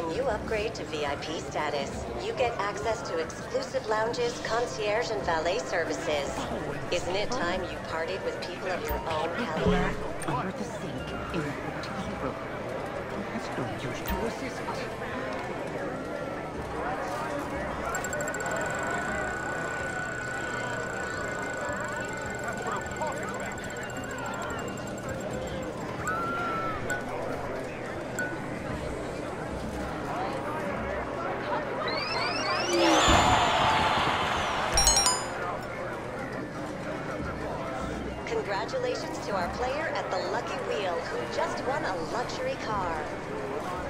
When you upgrade to VIP status, you get access to exclusive lounges, concierge, and valet services. Isn't it time you partied with people of your own caliber? Under the sink in the hotel room. That's no use to resist. Congratulations to our player at the Lucky Wheel who just won a luxury car.